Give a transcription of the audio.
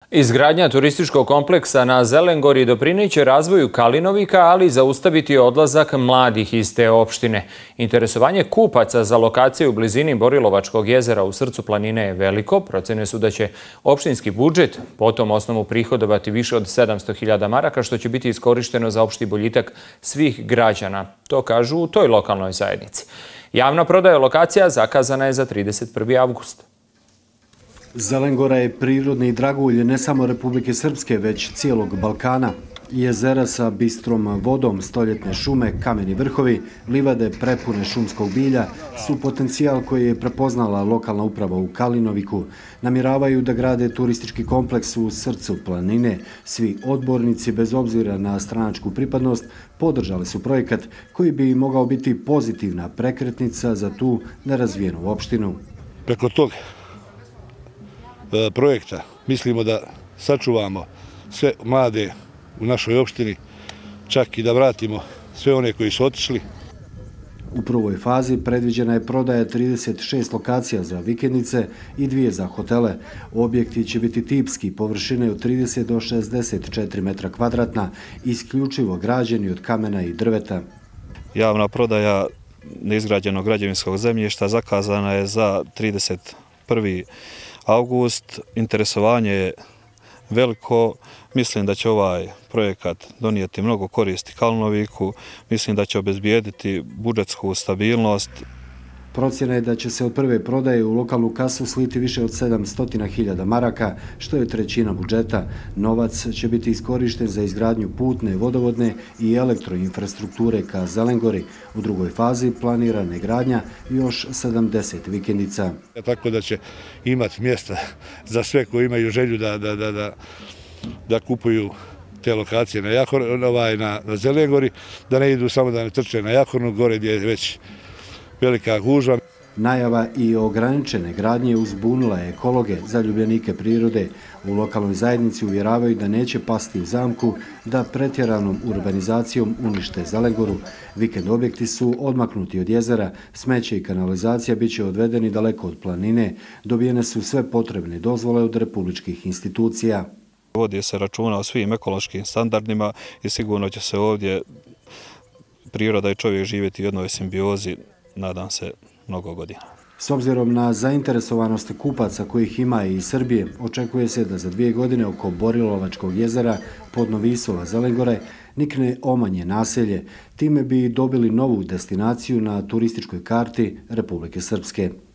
Izgradnja turističkog kompleksa na Zelengori doprineće razvoju Kalinovika, ali i zaustaviti odlazak mladih iz te opštine. Interesovanje kupaca za lokaciju u blizini Borilovačkog jezera u srcu planine je veliko. Procene su da će opštinski budžet po tom osnovu prihodovati više od 700.000 maraka, što će biti iskorišteno za opšti boljitak svih građana. To kažu u toj lokalnoj zajednici. Javna prodaja lokacija zakazana je za 31. avgust. Zelengora je prirodni dragulj ne samo Republike Srpske, već cijelog Balkana. Jezera sa bistrom vodom, stoljetne šume, kameni vrhovi, livade prepune šumskog bilja su potencijal koji je prepoznala lokalna uprava u Kalinoviku. Namjeravaju da grade turistički kompleks u srcu planine. Svi odbornici, bez obzira na stranačku pripadnost, podržali su projekat koji bi mogao biti pozitivna prekretnica za tu nerazvijenu opštinu. Preko tog projekta mislimo da sačuvamo sve mlade u našoj opštini, čak i da vratimo sve one koji su otišli. U prvoj fazi predviđena je prodaja 36 lokacija za vikendice i 2 za hotele. Objekti će biti tipski, površine od 30 do 64 metra kvadratna, isključivo građeni od kamena i drveta. Javna prodaja neizgrađenog građevinskog zemljišta zakazana je za 31. avgust. Interesovanje je veliko. Mislim da će ovaj projekat donijeti mnogo koristi Kalinoviku. Mislim da će obezbijediti budžetsku stabilnost. Procjena je da će se od prve prodaje u lokalnu kasu sliti više od 700.000 maraka, što je trećina budžeta. Novac će biti iskorišten za izgradnju putne, vodovodne i elektroinfrastrukture ka Zelengori. U drugoj fazi planirana je gradnja još 70 vikendica. Tako da će imati mjesta za sve koji imaju želju da kupuju te lokacije na Zelengori, da ne idu samo da ne trče na Jahornu gore gdje je već velika gužva. Najava i ograničene gradnje uzbunila je ekologe, zaljubljenike prirode. U lokalnoj zajednici uvjeravaju da neće pasti u zamku da pretjeranom urbanizacijom unište Zelengoru. Vikend objekti su odmaknuti od jezera, smeće i kanalizacija bit će odvedeni daleko od planine. Dobijene su sve potrebne dozvole od republičkih institucija. Vodi se računa o svim ekološkim standardima i sigurno će se ovdje priroda i čovjek živjeti u jednoj simbiozi, nadam se, mnogo godina. S obzirom na zainteresovanost kupaca kojih ima i iz Srbije, očekuje se da za 2 godine oko Borilovačkog jezera pod Novisova Zelengore nikne omanje naselje. Time bi dobili novu destinaciju na turističkoj karti Republike Srpske.